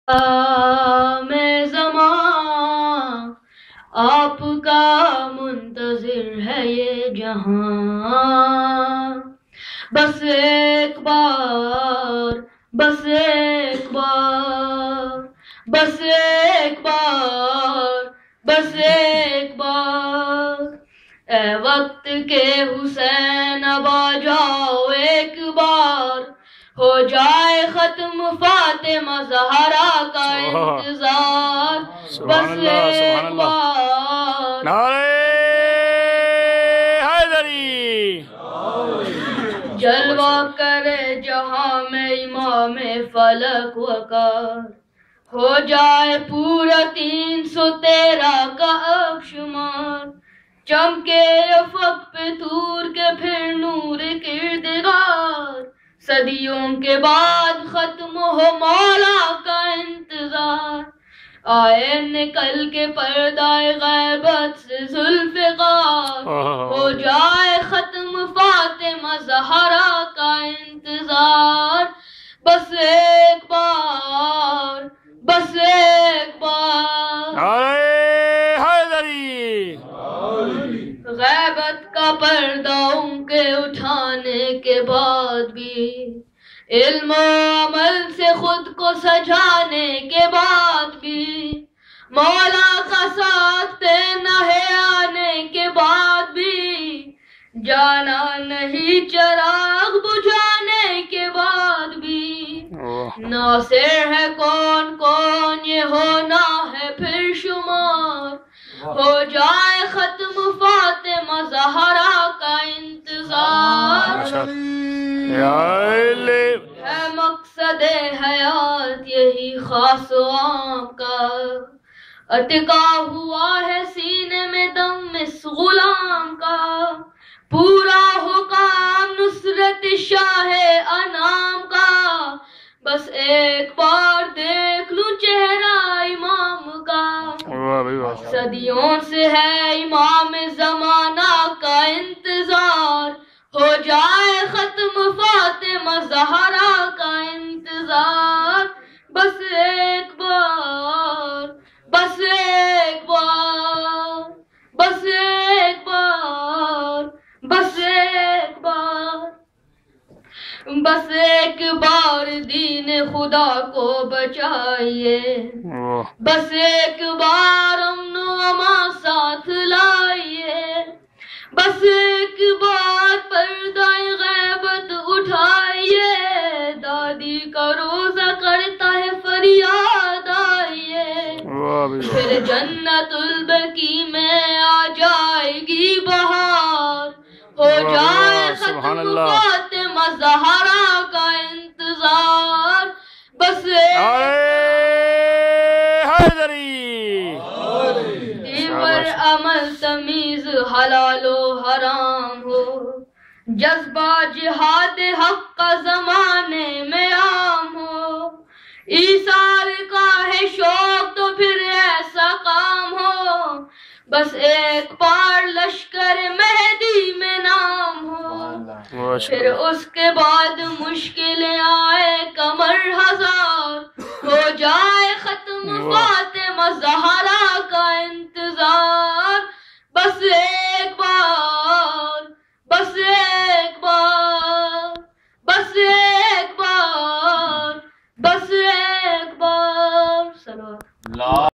میں زمان آپ کا منتظر ہے یہ جہاں، بس ایک بار، بس ایک بار، بس ایک بار، بس ایک بار، اے وقت کے حسین اب آ جاؤ ایک بار، ہو جائے ختم فاطمہ زہرا کا انتظار، بس ایک بار۔ نعرہ حیدری! جلوہ کرے جہاں میں امام فلک وقار، ہو جائے پورا 313 کا اب شمار، چمکے افق پہ طور کے پھر نور کردگار، صدیوں کے بعد ختم ہو مولا کا انتظار، آئے نکل کے پردہ غیبت سے ذوالفقار، ہو جائے ختم فاطمہ زہرا کا انتظار، بس ایک بار، بس ایک بار۔ نعرہ حیدری! غیبت کا پردہ ان کے اٹھانے کے بعد بھی، علم و عمل سے خود کو سجانے کے بعد بھی، مولا کا ساتھ نہ آنے کے بعد بھی، جانا نہیں چراغ بجھانے کے بعد بھی، ناصر ہے کون کون یہ ہونا ہے پھر شمار، ہو جائے ختم فاطمہ زہرا کا انتظار، ہے مقصد حیات یہی خاص و عام کا، اٹکا ہوا ہے سینے میں دم اس غلام کا، پورا ہو کام نصرت شاہ انام کا، بس ایک بار دیکھ لوں چہرہ امام کا، صدیوں سے ہے امام زمانہ کا انتظار، ہو جائے ختم فاطمہ زہرا کا انتظار، بس ایک بار، بس ایک بار، بس ایک بار، بس ایک بار، بس ایک بار دین خدا کو بچائیے، بس ایک بار امن و امان ساتھ لائیے، بس ایک بار پردہ غیبت اٹھائیے، دادی کا روزہ کرتا ہے فریاد آئیے، پھر جنت البقیع میں آ جائے گی بہار، ہو جائے ختم فاطمہ زہرا کا انتظار، بس دیور عمل تمیز حلال و حرام ہو، جذبہ جہاد حق کا زمانے میں عام ہو، ایثار کا ہے شوق تو پھر ایسا کام ہو، بس ایک بار لشکر مہدی میں نام ہو، پھر اس کے بعد مشکلیں آئے کمر ہزار، ہو جائے ختم فاطمہ زہرا کا انتظار، بس ایک بار، بس ایک بار، بس ایک بار، بس ایک بار۔